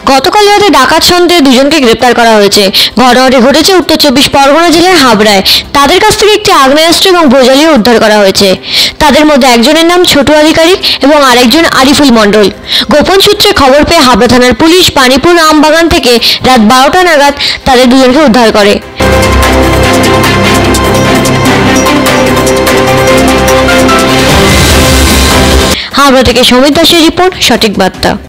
গতকাল রাতে ডাকাত সন্দেহে দুজনকে গ্রেপ্তার করা হয়েছে। ঘটনাটি ঘটেছে উত্তর 24 পরগনা জেলার হাবড়ায়। তাদের কাছ থেকে একটি আগ্নেয়াস্ত্র এবং বোঝালিও উদ্ধার করা হয়েছে। তাদের মধ্যে একজনের নাম ছোটু আধিকারিক এবং আরেকজন আরিফুল মণ্ডল। গোপন সূত্রে খবর পেয়ে হাবড়া থানার পুলিশ পানিপুর আমবাগান থেকে রাত 12টা নাগাদ তাদের দুজনকে উদ্ধার করে। হাবড়া থেকে সমীর দাসের রিপোর্ট, সঠিক বার্তা।